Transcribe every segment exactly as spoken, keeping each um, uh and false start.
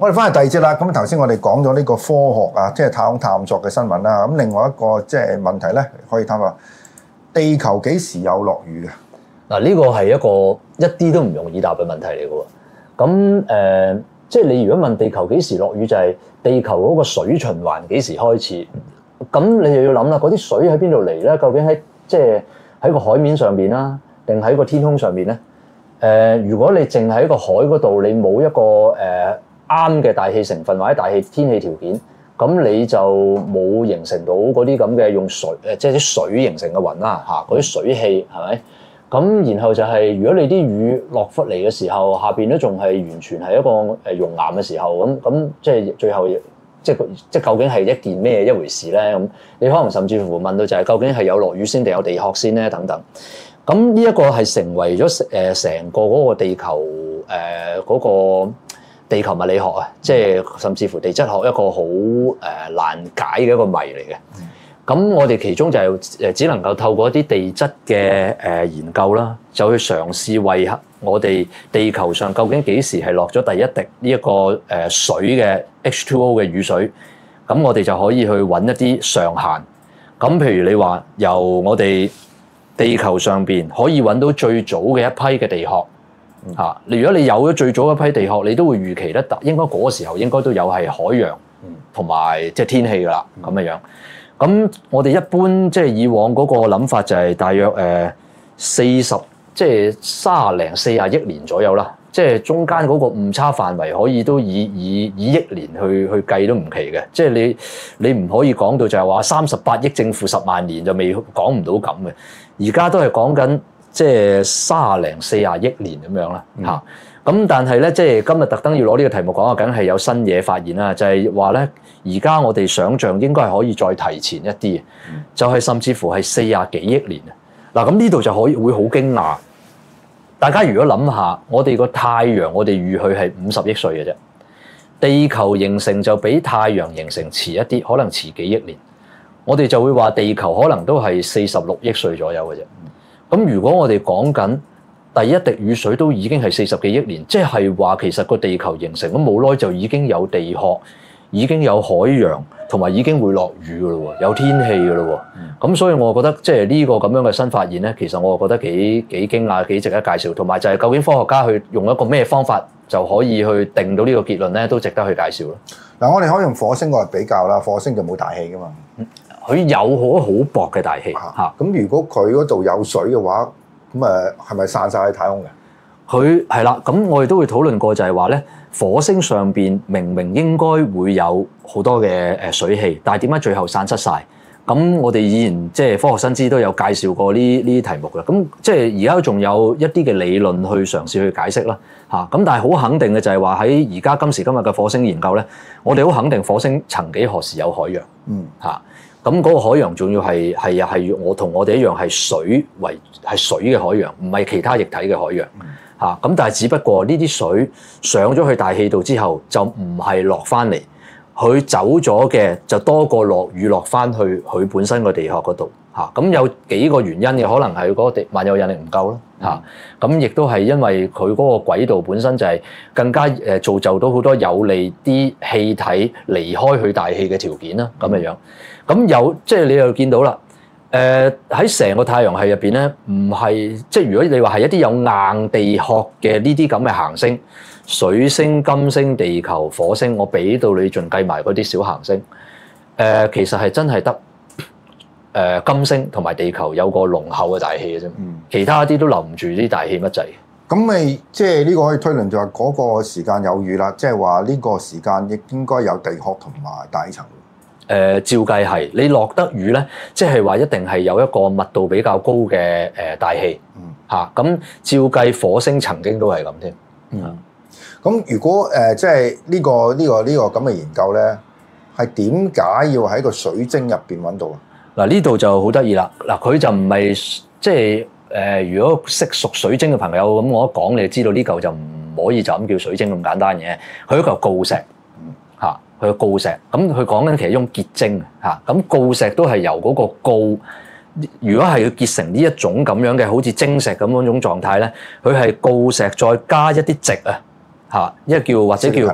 我哋翻嚟第二節啦。咁頭先我哋講咗呢個科學啊，即係太空探索嘅新聞啦。咁另外一個即係問題咧，可以探下地球幾時有落雨嘅？ 嗱，呢個係一個一啲都唔容易答嘅問題嚟嘅喎。咁誒、呃，即係你如果問地球幾時落雨，就係、是、地球嗰個水循環幾時開始？咁你又要諗啦，嗰啲水喺邊度嚟咧？究竟喺即係喺個海面上邊啦，定喺個天空上邊咧？誒、呃，如果你淨喺個海嗰度，你冇一個誒啱嘅大氣成分或者大氣天氣條件，咁你就冇形成到嗰啲咁嘅用水誒，即係啲水形成嘅雲啦嚇，嗰啲水汽係咪？咁然後就係、是、如果你啲雨落忽嚟嘅時候，下邊都仲係完全係一個誒熔岩嘅時候，咁咁即係最後即係即係究竟係一件咩一回事咧？咁你可能甚至乎問到就係究竟係有落雨先定有地殼先咧？等等。咁呢一個係成為咗誒成個嗰個地球誒嗰、呃那個地球物理學啊，即係甚至乎地質學一個好誒難解嘅一個謎嚟嘅。咁我哋其中就係誒只能夠透過一啲地質嘅誒研究啦，就去嘗試為我哋地球上究竟幾時係落咗第一滴呢一個誒水嘅 H 二 O 嘅雨水，咁我哋就可以去揾一啲上限。咁譬如你話由我哋地球上邊可以揾到最早嘅一批嘅地殼嚇，你、嗯、如果你有咗最早一批地殼，你都會預期得得應該嗰個時候應該都有係海洋同埋即係天氣噶啦咁嘅樣。咁我哋一般即係以往嗰個諗法就係大約誒四十即係三廿零四廿億年左右啦，即係中間嗰個誤差範圍可以都以以以億年去去計都唔奇嘅，即係你你唔可以講到就係話三十八億正負十萬年就未講唔到咁嘅，而家都係講緊即係三廿零四廿億年咁樣啦嚇。嗯咁但係咧，即係今日特登要攞呢個題目講啊，梗係有新嘢發現啦。就係話咧，而家我哋想像應該係可以再提前一啲，嗯、就係甚至乎係四廿幾億年啊！嗱，咁呢度就可以會好驚訝。大家如果諗下，我哋個太陽，我哋預佢係五十億歲嘅啫，地球形成就比太陽形成遲一啲，可能遲幾億年。我哋就會話地球可能都係四十六億歲左右嘅啫。咁如果我哋講緊第一滴雨水都已經係四十幾億年，即係話其實個地球形成咁冇耐就已經有地殼，已經有海洋，同埋已經會落雨噶咯喎，有天氣噶咯喎。咁、嗯、所以我覺得即係呢個咁樣嘅新發現咧，其實我覺得幾幾驚訝，幾值得介紹。同埋就係究竟科學家去用一個咩方法就可以去定到呢個結論咧，都值得去介紹咯。嗱，我哋可以用火星個嚟比較啦，火星就冇大氣噶嘛，佢有好好薄嘅大氣嚇。咁、啊、如果佢嗰度有水嘅話，咁誒係咪散晒喺太空嘅？佢係啦，咁我哋都會討論過，就係話咧，火星上邊明明應該會有好多嘅誒水汽，但係點解最後散失晒？咁我哋以前即係科學新知都有介紹過呢呢啲題目嘅，咁即係而家仲有一啲嘅理論去嘗試去解釋啦嚇。咁但係好肯定嘅就係話喺而家今時今日嘅火星研究咧，我哋好肯定火星曾幾何時有海洋，嗯嚇。咁嗰個海洋仲要係係係我同我哋一樣係水為係水嘅海洋，唔係其他液體嘅海洋嚇。咁、嗯、但係只不過呢啲水上咗去大氣度之後，就唔係落翻嚟，佢走咗嘅就多過落雨落翻去佢本身個地殼嗰度嚇。咁有幾個原因嘅，可能係嗰個地萬有引力唔夠啦嚇。咁亦都係因為佢嗰個軌道本身就係更加誒造就到好多有利啲氣體離開佢大氣嘅條件啦，咁嘅樣。咁有即係你又見到啦，誒喺成個太陽系入邊咧，唔係即係如果你話係一啲有硬地殼嘅呢啲咁嘅行星，水星、金星、地球、火星，我俾到你盡計埋嗰啲小行星，誒、呃、其實係真係得誒金星同埋地球有個濃厚嘅大氣嘅啫，嗯、其他啲都留唔住啲大氣乜滯。咁咪即係呢個可以推論就係嗰個時間有雨啦，即係話呢個時間亦應該有地殼同埋大氣層。誒、呃、照計係你落得雨咧，即係話一定係有一個密度比較高嘅誒大氣，嚇咁、嗯啊、照計火星曾經都係咁添。嗯，咁如果誒、呃、即係呢、這個呢、這個呢、這個咁嘅研究咧，係點解要喺個水晶入邊揾到啊？嗱呢度就好得意啦。嗱佢就唔係即係誒、呃，如果識熟水晶嘅朋友咁，我一講你就知道呢嚿就唔可以就咁叫水晶咁簡單嘅，佢一嚿鋯石。佢個鋯石，咁佢講緊其實一種結晶嚇，咁鋯石都係由嗰個鋯，如果係要結成呢一種咁樣嘅好似晶石咁嗰種狀態咧，佢係鋯石再加一啲矽啊嚇，一個叫或者叫係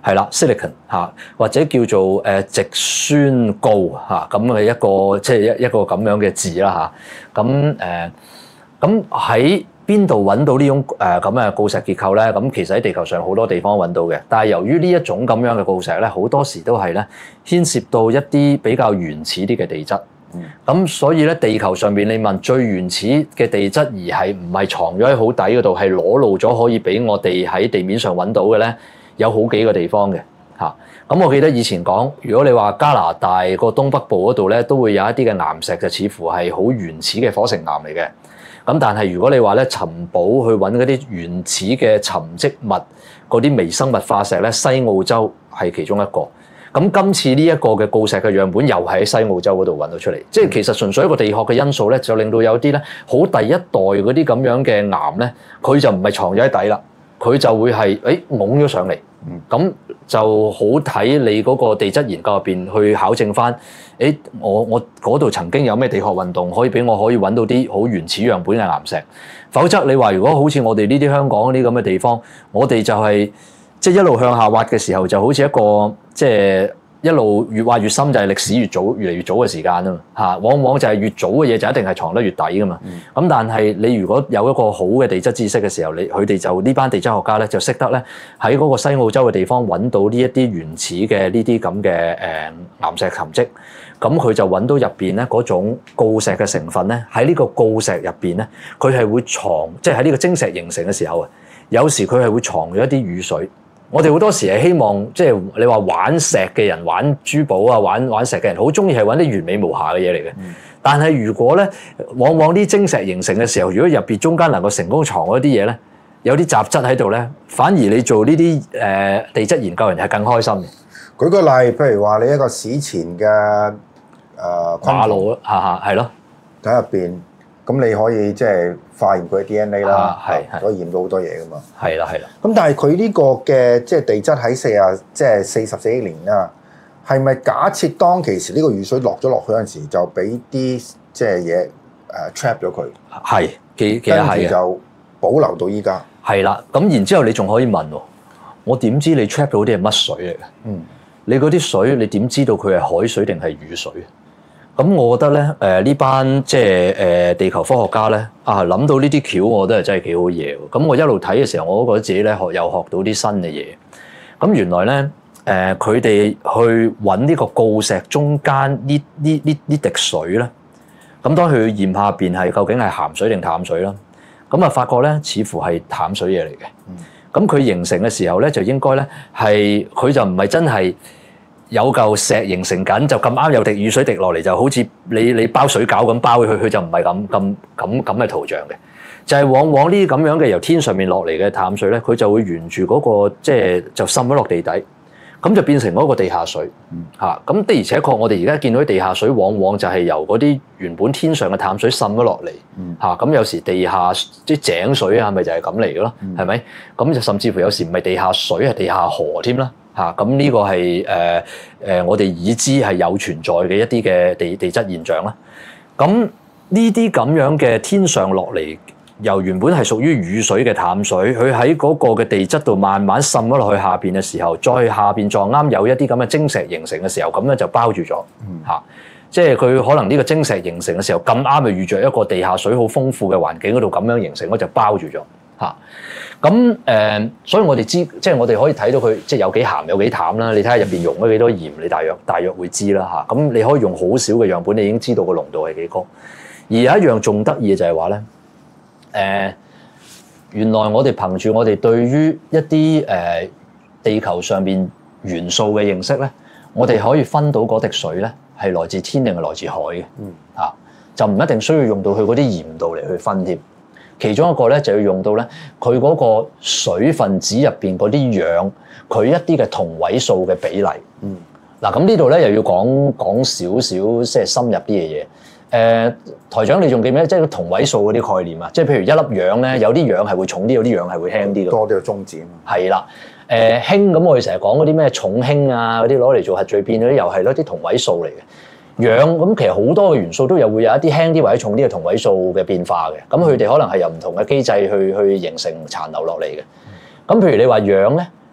係啦 silicon 嚇，或者叫做誒矽酸鋯嚇咁嘅一個即係一一個咁樣嘅字啦嚇。咁誒咁喺邊度揾到呢種誒咁嘅鋯石結構咧？咁其實喺地球上好多地方揾到嘅，但係由於呢一種咁樣嘅鋯石咧，好多時都係咧牽涉到一啲比較原始啲嘅地質。咁、嗯、所以咧，地球上邊你問最原始嘅地質，而係唔係藏咗喺好底嗰度，係裸露咗可以俾我哋喺地面上揾到嘅咧，有好幾個地方嘅嚇。咁我記得以前講，如果你話加拿大個東北部嗰度咧，都會有一啲嘅岩石，就似乎係好原始嘅火成岩嚟嘅。咁但係如果你話咧尋寶去揾嗰啲原始嘅沉積物嗰啲微生物化石咧，西澳洲係其中一個。咁今次呢一個嘅鋯石嘅樣本又係喺西澳洲嗰度揾到出嚟，即係其實純粹一個地殼嘅因素咧，就令到有啲咧好第一代嗰啲咁樣嘅岩咧，佢就唔係藏咗喺底啦，佢就會係誒拱咗上嚟，咁就好睇你嗰個地質研究入邊去考證翻，誒我我嗰度曾經有咩地殼運動可以俾我可以揾到啲好原始樣本嘅岩石，否則你話如果好似我哋呢啲香港呢啲咁嘅地方，我哋就係、是。即係一路向下挖嘅時候，就好似一個即係一路越挖越深，就係歷史越早越嚟越早嘅時間啊嘛嚇。往往就係越早嘅嘢就一定係藏得越底噶嘛。咁、嗯、但係你如果有一個好嘅地質知識嘅時候，你佢哋就呢班地質學家咧就識得咧喺嗰個西澳洲嘅地方揾到呢一啲原始嘅呢啲咁嘅誒岩石沉積。咁佢就揾到入邊咧嗰種鋯石嘅成分咧，喺呢個鋯石入邊咧，佢係會藏，即係喺呢個晶石形成嘅時候啊，有時佢係會藏咗一啲雨水。我哋好多時係希望，即係你話玩石嘅人、玩珠寶啊、玩玩石嘅人，好中意係揾啲完美無瑕嘅嘢嚟嘅。嗯、但係如果咧，往往啲晶石形成嘅時候，如果入邊中間能夠成功藏嗰啲嘢咧，有啲雜質喺度咧，反而你做呢啲誒地質研究人係更開心嘅。 舉個例，譬如話你一個史前嘅誒馬路啦，嚇嚇係咯， 喺入邊。咁你可以即係化驗佢嘅 D N A 啦，係可以驗到好多嘢噶嘛。係啦，係啦。咁但係佢呢個嘅即係地質喺四啊，即係四十四億年啦，係咪假設當其時呢個雨水落咗落去嗰陣時，就俾啲即係嘢誒 trap 咗佢？ 係，其其實係嘅。 就保留到依家。係啦，咁然之後你仲可以問喎，我點知你 trap 到啲係乜水嚟嘅？嗯，你嗰啲水你點知道佢係海水定係雨水？咁我覺得咧，誒、呃、呢班即係誒地球科學家咧，啊諗到呢啲橋，我覺得係真係幾好嘢喎。咁我一路睇嘅時候，我都覺得自己咧學又學到啲新嘅嘢。咁原來咧，誒佢哋去揾呢個鋯石中間呢呢呢呢滴水咧，咁當佢驗下邊係究竟係鹹水定淡水啦。咁啊發覺咧，似乎係淡水嘢嚟嘅。咁佢、嗯、形成嘅時候咧，就應該咧係佢就唔係真係。有嚿石形成緊，就咁啱有滴雨水滴落嚟，就好似你你包水餃咁包佢，佢就唔係咁咁咁咁嘅圖像嘅。就係、是、往往呢啲咁樣嘅由天上面落嚟嘅淡水咧，佢就會沿住嗰、那個即係就滲咗落地底，咁就變成嗰個地下水嚇。咁、嗯、的而且確，我哋而家見到啲地下水，往往就係由嗰啲原本天上嘅淡水滲咗落嚟嚇。咁、嗯、有時地下啲井水啊，咪就係咁嚟嘅咯，係咪、嗯？咁就甚至乎有時唔係地下水，係地下河添啦。嚇，咁呢個係誒誒我哋已知係有存在嘅一啲嘅地地質現象啦。咁呢啲咁樣嘅天上落嚟，由原本係屬於雨水嘅淡水，佢喺嗰個嘅地質度慢慢滲咗落去下邊嘅時候，再下邊撞啱有一啲咁嘅晶石形成嘅時候，咁樣就包住咗嚇。嗯、即係佢可能呢個晶石形成嘅時候咁啱就遇着一個地下水好豐富嘅環境嗰度咁樣形成，我就包住咗嚇。咁誒、呃，所以我哋知，即係我哋可以睇到佢即係有幾鹹有幾淡啦。你睇下入邊溶咗幾多鹽，你大約大約會知啦嚇。咁你可以用好少嘅樣本，你已經知道個濃度係幾高。而有一樣仲得意嘅就係話咧，誒、呃，原來我哋憑住我哋對於一啲誒、呃、地球上邊元素嘅認識咧，我哋可以分到嗰滴水咧係來自天定係來自海嘅，嗯嚇，就唔一定需要用到佢嗰啲鹽度嚟去分添。其中一個咧就要用到咧佢嗰個水分子入邊嗰啲氧，佢一啲嘅同位素嘅比例。嗯，嗱咁呢度咧又要講講少少即係深入啲嘅嘢。誒、呃，台長你仲記唔記得即係同位素嗰啲概念啊？即係譬如一粒氧咧，有啲氧係會重啲，有啲氧係會輕啲嘅。多啲嘅中子啊嘛。係啦，誒、呃、氫咁我哋成日講嗰啲咩重氫啊嗰啲攞嚟做核聚變嗰啲，又係咯啲同位素嚟嘅。氧咁其實好多嘅元素都有會有一啲輕啲或者重啲嘅同位素嘅變化嘅，咁佢哋可能係由唔同嘅機制去去形成殘留落嚟嘅。咁譬如你話氧咧，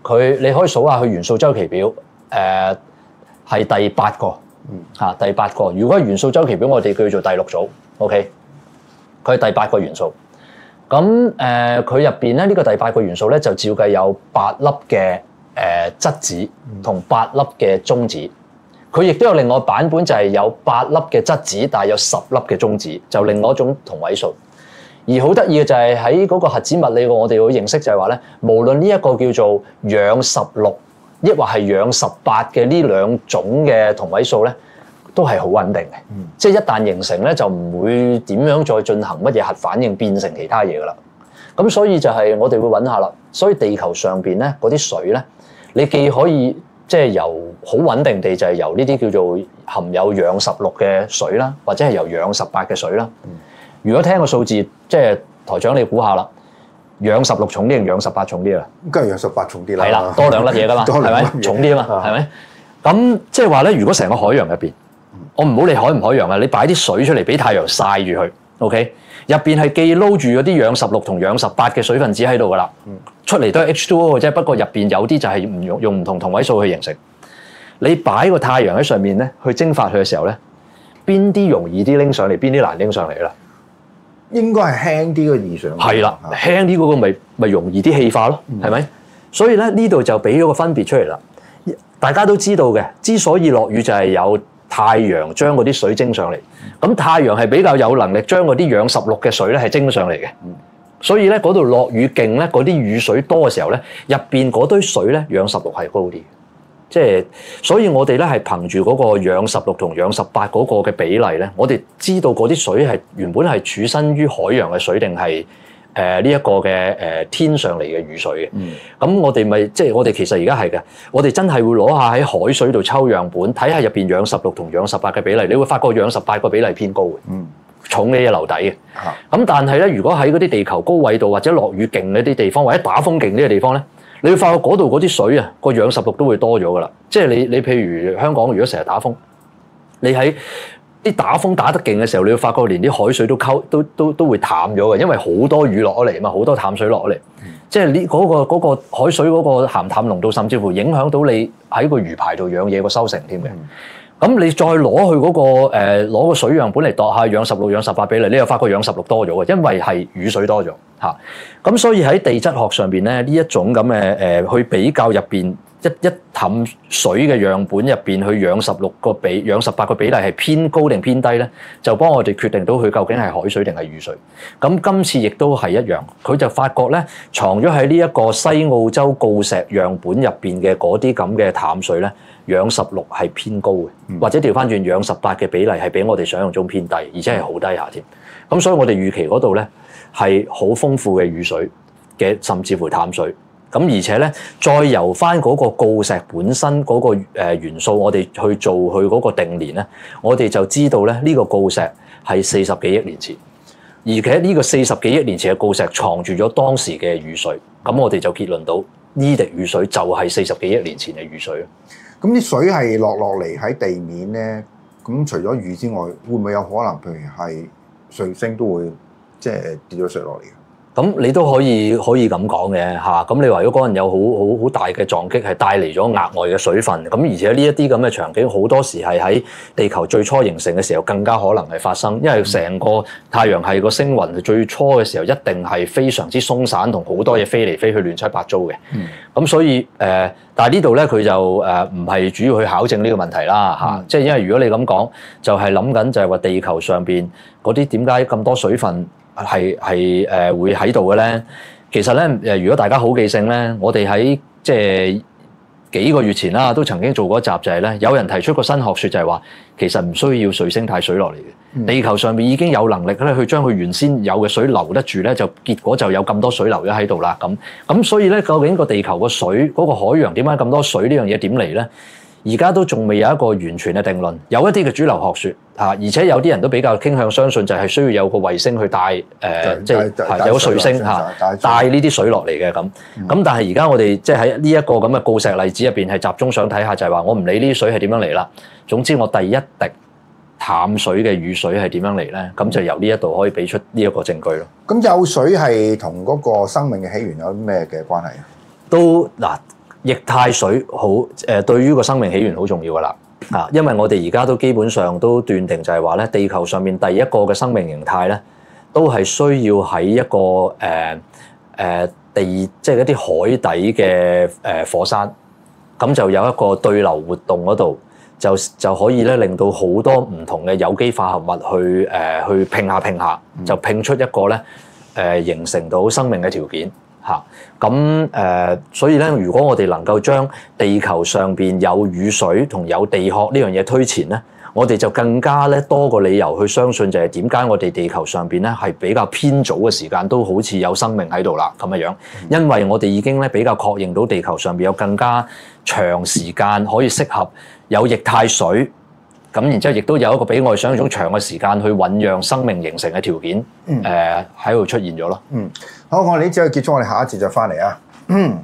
佢你可以數下佢元素週期表，誒、呃、係第八個嚇、啊，第八個。如果元素週期表，我哋叫做第六組 ，OK， 佢係第八個元素。咁誒佢入邊咧呢、呢個第八個元素咧就照計有八粒嘅誒質子同八粒嘅中子。佢亦都有另外版本，就係有八粒嘅質子，但係有十粒嘅中子，就另外一種同位素。而好得意嘅就係喺嗰個核子物理，我哋會認識就係話咧，無論呢一個叫做氧十六，抑或係氧十八嘅呢兩種嘅同位素咧，都係好穩定嘅。嗯、即係一旦形成咧，就唔會點樣再進行乜嘢核反應變成其他嘢噶啦。咁所以就係我哋會揾下啦。所以地球上邊咧嗰啲水咧，你既可以即係由好穩定地就係由呢啲叫做含有氧十六嘅水啦，或者係由氧十八嘅水啦。嗯、如果聽個數字，即係台長你估下啦，氧十六重啲定氧十八重啲啊？ 梗係氧十八重啲啦。係啦，多兩粒嘢噶嘛，係咪？重啲啊嘛，係咪？咁即係話咧，如果成個海洋入邊，我唔好理海唔海洋啊，你擺啲水出嚟俾太陽曬住佢 ，OK？ 入邊係記撈住嗰啲氧十六同氧十八嘅水分子喺度噶啦，嗯、出嚟都係 H 二 O 嘅啫。不過入邊有啲就係唔用用唔同同位素去形成。你擺個太陽喺上面咧，去蒸發佢嘅時候咧，邊啲容易啲拎上嚟，邊啲難拎上嚟啦？ 應該係輕啲嘅異常。 係啦，輕啲嗰個咪咪容易啲氣化咯，係咪、嗯？所以咧呢度就俾咗個分別出嚟啦。大家都知道嘅，之所以落雨就係有太陽將嗰啲水蒸上嚟，咁太陽係比較有能力將嗰啲氧十六嘅水咧係蒸上嚟嘅，所以咧嗰度落雨勁咧，嗰啲雨水多嘅時候咧，入邊嗰堆水咧氧十六係高啲，即係所以我哋咧係憑住嗰個氧十六同氧十八嗰個嘅比例咧，我哋知道嗰啲水係原本係處身於海洋嘅水定係誒呢一個嘅誒、呃、天上嚟嘅雨水嘅，咁、嗯、我哋咪即係我哋其實而家係嘅，我哋真係會攞下喺海水度抽樣本，睇下入邊氧十六同氧十八嘅比例，你會發覺氧十八個比例偏高嘅，嗯、重嘅嘢留底嘅。咁、嗯、但係咧，如果喺嗰啲地球高緯度或者落雨勁嗰啲地方，或者打風勁啲嘅地方咧，你會發覺嗰度嗰啲水啊，個氧十六都會多咗噶啦。即係你你譬如香港，如果成日打風，你喺啲打風打得勁嘅時候，你會發覺連啲海水都溝都都都會淡咗嘅，因為好多雨落咗嚟啊嘛，好多淡水落咗嚟，嗯、即係呢嗰個嗰個海水嗰個鹹淡濃度，甚至乎影響到你喺個魚排度養嘢個收成添嘅。咁、嗯、你再攞去嗰個誒攞個水樣本嚟度下氧十六、氧十八比例，你又發覺氧十六多咗嘅，因為係雨水多咗嚇。咁所以喺地質學上邊咧，呢一種咁嘅誒去比較入邊。一一氹水嘅樣本入邊，去氧十六個比氧十八個比例係偏高定偏低咧，就幫我哋決定到佢究竟係海水定係雨水。咁今次亦都係一樣，佢就發覺咧藏咗喺呢一個西澳洲鋯石樣本入邊嘅嗰啲咁嘅淡水咧，氧十六係偏高嘅，嗯、或者調翻轉氧十八嘅比例係比我哋想象中偏低，而且係好低下添。咁所以我哋預期嗰度咧係好豐富嘅雨水嘅，甚至乎淡水。咁而且咧，再由翻嗰個鋯石本身嗰個誒元素，我哋去做佢嗰個定年咧，我哋就知道咧呢個鋯石係四十幾億年前，而且呢個四十幾億年前嘅鋯石藏住咗當時嘅雨水，咁我哋就結論到呢滴雨水就係四十幾億年前嘅雨水咯。 咁啲水係落落嚟喺地面咧，咁除咗雨之外，會唔會有可能譬如係彗星都會即係跌咗水落嚟？ 咁你都可以可以咁講嘅嚇，咁你話如果嗰陣有好好好大嘅撞擊，係帶嚟咗額外嘅水分，咁而且呢一啲咁嘅場景好多時係喺地球最初形成嘅時候更加可能係發生，因為成個太陽系個星雲最初嘅時候一定係非常之鬆散，同好多嘢飛嚟飛去亂七八糟嘅。咁、嗯、所以誒、呃，但係呢度咧佢就誒唔係主要去考證呢個問題啦嚇，即係、嗯、因為如果你咁講，就係諗緊就係話地球上邊嗰啲點解咁多水分？係係誒會喺度嘅咧，其實咧誒，如果大家好記性咧，我哋喺即係幾個月前啦，都曾經做過一集，就係咧有人提出個新學説，就係話其實唔需要彗星帶水落嚟嘅，嗯、地球上面已經有能力咧去將佢原先有嘅水留得住咧，就結果就有咁多水留咗喺度啦。咁咁所以咧，究竟個地球個水嗰、嗰個海洋點解咁多水呢樣嘢點嚟咧？而家都仲未有一個完全嘅定論，有一啲嘅主流學説嚇，而且有啲人都比較傾向相信就係需要有個衛星去帶誒，即係有個彗星嚇帶呢啲水落嚟嘅咁。咁、嗯、但係而家我哋即係喺呢一個咁嘅鋯石例子入邊係集中想睇下，就係話我唔理呢啲水係點樣嚟啦。總之我第一滴淡水嘅雨水係點樣嚟咧？咁就由呢一度可以俾出呢一個證據咯。咁、 嗯、有水係同嗰個生命嘅起源有啲咩嘅關係啊？ 都嗱。 液態水好誒，對於個生命起源好重要噶啦啊！因為我哋而家都基本上都斷定就係話咧，地球上面第一個嘅生命形態咧，都係需要喺一個誒誒、呃呃、地，即係一啲海底嘅誒火山，咁就有一個對流活動嗰度，就就可以咧令到好多唔同嘅有機化合物去誒、呃、去拼下拼下，就拼出一個咧誒、呃、形成到生命嘅條件。嚇咁誒，所以咧，如果我哋能夠將地球上邊有雨水同有地殼呢樣嘢推前咧，我哋就更加咧多個理由去相信就係點解我哋地球上邊咧係比較偏早嘅時間都好似有生命喺度啦咁嘅樣，因為我哋已經咧比較確認到地球上邊有更加長時間可以適合有液態水。咁然之後，亦都有一個比我哋想象中長嘅時間去醖釀生命形成嘅條件，誒喺度出現咗咯。 嗯，好，我哋呢節結束，我哋下一節就翻嚟啊。嗯，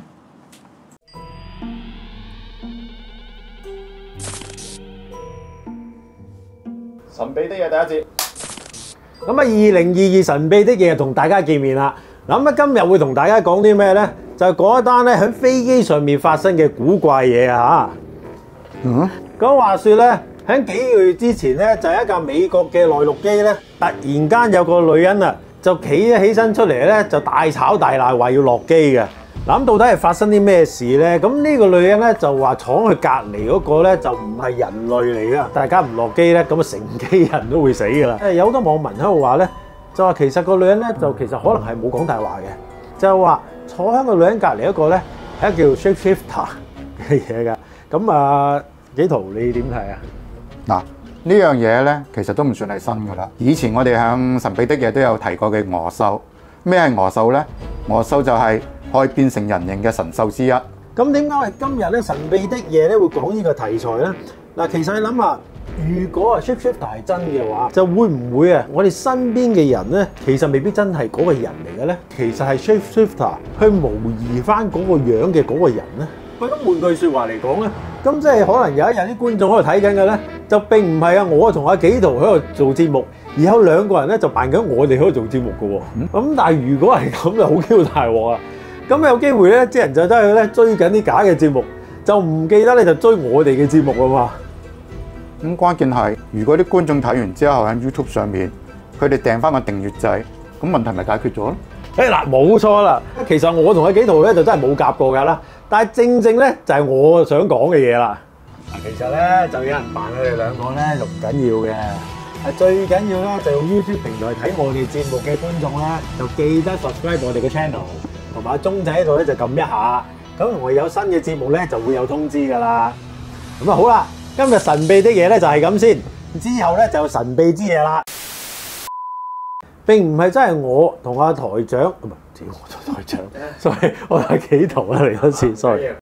神秘的嘢第一節。 咁啊，二零二二神秘的嘢同大家見面啦。咁啊，今日會同大家講啲咩咧？就係講一單咧喺飛機上面發生嘅古怪嘢啊！嚇，嗯，咁話説咧。喺幾個月之前咧，就係一架美國嘅內陸機咧，突然間有個女人啊，就企咗起身出嚟咧，就大吵大鬧，話要落機嘅。嗱，咁到底係發生啲咩事咧？咁呢個女人咧就話闖去隔離嗰個咧就唔係人類嚟噶，大家唔落機咧，咁啊成機人都會死噶啦。誒有好多網民喺度話咧，就話其實個女人咧就其實可能係冇講大話嘅，就係話坐喺個女人隔離嗰個咧係一個叫 shapeshifter 嘅嘢噶。咁啊，紀陶你點睇啊？ 嗱，呢樣嘢咧，其實都唔算係新噶啦。以前我哋向神秘的嘢都有提過嘅鵝獸。咩係鵝獸咧？鵝獸就係可以變成人形嘅神獸之一。 咁點解我哋今日咧神秘的嘢咧會講呢個題材咧？嗱，其實你諗下，如果啊 shapeshifter 係真嘅話，就會唔會啊我哋身邊嘅人咧，其實未必真係嗰個人嚟嘅咧？其實係 shapeshifter 去模擬翻嗰個樣嘅嗰個人咧？喂，咁換句説話嚟講咧，咁即係可能有一日啲觀眾喺度睇緊嘅咧，就並唔係啊我同阿紀陶喺度做節目，而有兩個人咧就扮緊我哋喺度做節目嘅喎。咁、嗯、但係如果係咁就好 Q 大鑊啊！咁有機會咧，啲人就真係咧追緊啲假嘅節目，就唔記得咧就追我哋嘅節目啊嘛。 咁、嗯、關鍵係，如果啲觀眾睇完之後喺 YouTube 上面，佢哋訂翻個訂閱制，咁問題咪解決咗咯？ 誒嗱，冇錯啦。其實我同阿紀陶咧就真係冇夾過㗎啦。但係正正咧就係我想講嘅嘢啦。嗱，其實咧就有人扮佢哋兩個咧就唔緊要嘅，係最緊要咧就用 YouTube 平台睇我哋節目嘅觀眾咧，就記得 subscribe 我哋嘅 channel，同埋鐘仔喺度咧就撳一下，咁我有新嘅節目咧就會有通知㗎啦。咁啊好啦，今日神秘的嘢咧就係咁先，之後咧就有神秘之嘢啦。並唔係真係我同阿台長，唔係，我做台長，sorry，我係紀陶啦嚟嗰次 ，sorry。